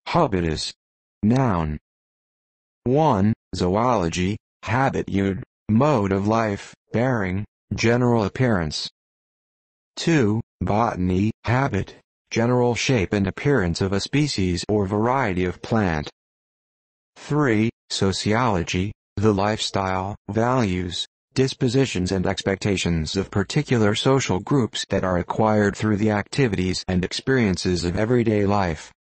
Habitus. Noun. 1. Zoology, habitud, mode of life, bearing, general appearance. 2. Botany, habit, general shape and appearance of a species or variety of plant. 3. Sociology, the lifestyle, values, dispositions and expectations of particular social groups that are acquired through the activities and experiences of everyday life.